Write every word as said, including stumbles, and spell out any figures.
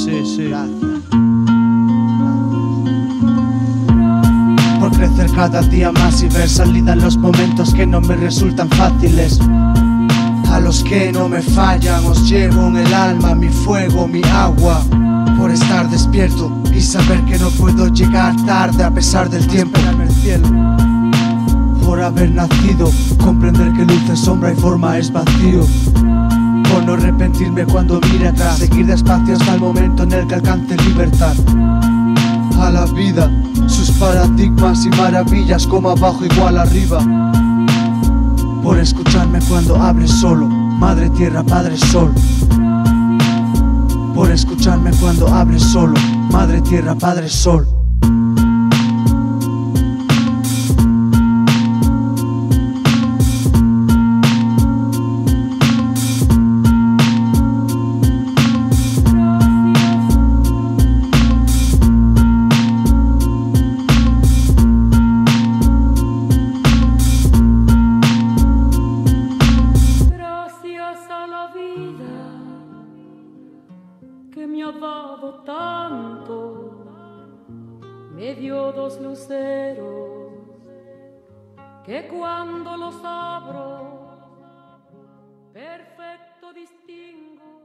sí, sí. Gracias. Por crecer cada día más y ver salida en los momentos que no me resultan fáciles. A los que no me fallan os llevo en el alma mi fuego, mi agua. Por estar despierto y saber que no puedo llegar tarde a pesar del tiempo. El cielo. Por haber nacido, comprender que luz es sombra y forma es vacío. Por no arrepentirme cuando mire atrás, seguir despacio hasta el momento en el que alcance libertad. A la vida, sus paradigmas y maravillas, como abajo igual arriba. Por escucharme cuando hables solo, madre tierra, padre sol. Por escucharme cuando hables solo, madre tierra, padre sol. Que me ha dado tanto, me dio dos luceros que cuando los abro perfecto distingo.